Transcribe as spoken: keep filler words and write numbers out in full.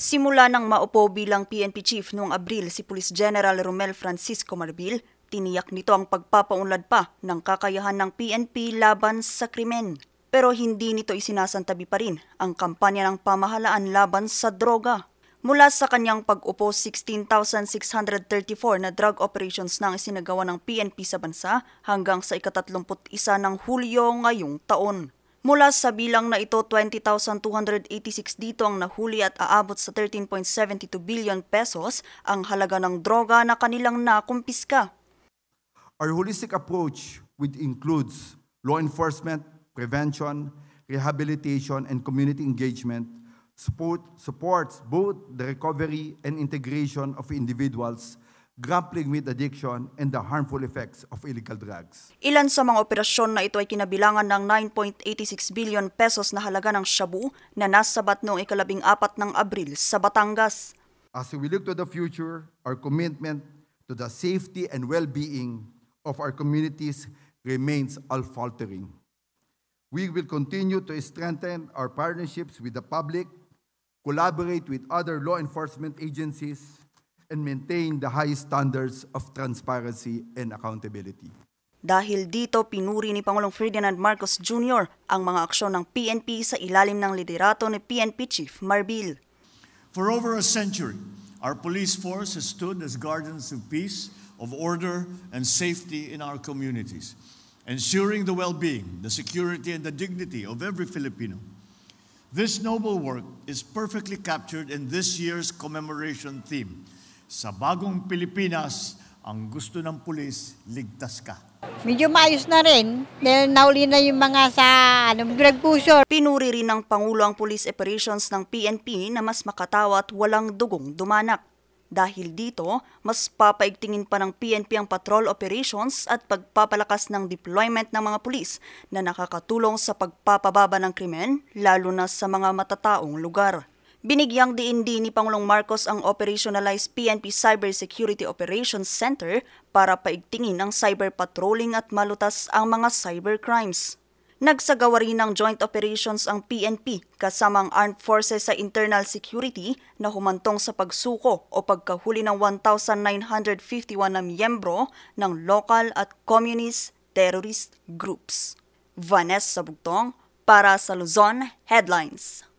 Simula nang maupo bilang P N P Chief noong Abril si Police General Romel Francisco Marbil, tiniyak nito ang pagpapaunlad pa ng kakayahan ng P N P laban sa krimen. Pero hindi nito isinasantabi pa rin ang kampanya ng pamahalaan laban sa droga. Mula sa kanyang pag-upo, sixteen thousand six hundred thirty-four na drug operations na ang isinagawa ng P N P sa bansa hanggang sa ikatatlumput isa ng Hulyo ngayong taon. Mula sa bilang na ito, twenty thousand two hundred eighty-six dito ang nahuli at aabot sa thirteen point seven two billion pesos ang halaga ng droga na kanilang nakumpiska. Our holistic approach, which includes law enforcement, prevention, rehabilitation, and community engagement, support, supports both the recovery and integration of individuals grappling with addiction and the harmful effects of illegal drugs. Ilan sa mga operasyon na ito ay kinabilangan ng nine point eight six billion pesos na halaga ng shabu na nasabat noong ikalabing apat ng Abril sa Batangas. As we look to the future, our commitment to the safety and well-being of our communities remains unfaltering. We will continue to strengthen our partnerships with the public, collaborate with other law enforcement agencies, and maintain the highest standards of transparency and accountability. Dahil dito, pinuri ni Pangulong Ferdinand Marcos Junior ang mga aksyon ng P N P sa ilalim ng liderato ni P N P Chief Marbil. For over a century, our police force has stood as guardians of peace, of order, and safety in our communities, ensuring the well-being, the security, and the dignity of every Filipino. This noble work is perfectly captured in this year's commemoration theme. Sa bagong Pilipinas, ang gusto ng pulis, ligtas ka. Medyo maayos na rin dahil nauli na yung mga sa ano, drug pusher. Pinuri rin ng Pangulo ang police operations ng P N P na mas makatawa at walang dugong dumanak. Dahil dito, mas papaigtingin pa ng P N P ang patrol operations at pagpapalakas ng deployment ng mga pulis na nakakatulong sa pagpapababa ng krimen, lalo na sa mga matataong lugar. Binigyang diin din ni Pangulong Marcos ang operationalized P N P Cybersecurity Operations Center para paigtingin ang cyber patrolling at malutas ang mga cybercrimes. Nagsagawa rin ng joint operations ang P N P kasama ang Armed Forces sa Internal Security na humantong sa pagsuko o pagkahuli ng one thousand nine hundred fifty-one na miyembro ng local at communist terrorist groups. Vanessa Bugtong para sa Luzon Headlines.